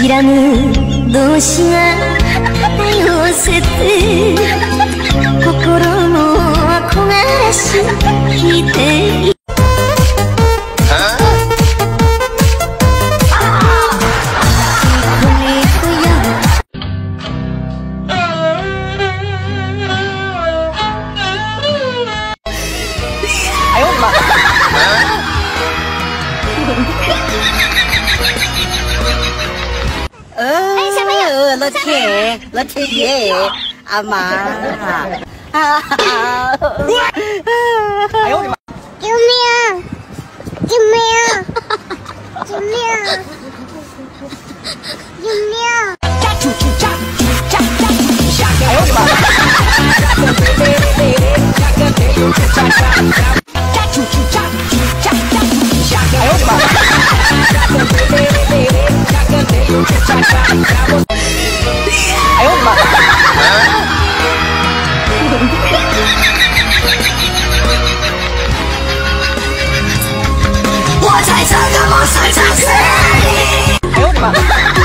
らぬ同士が寄せて心も焦がらしていて老天爷，阿妈！哎呦我的妈！ 救命！救命！救命！救命！ 炸出去！炸！哎呦我的妈！炸出去！炸！哎呦我的妈！哎呦我的妈！我在这个梦碎城市里。哎呦我的妈！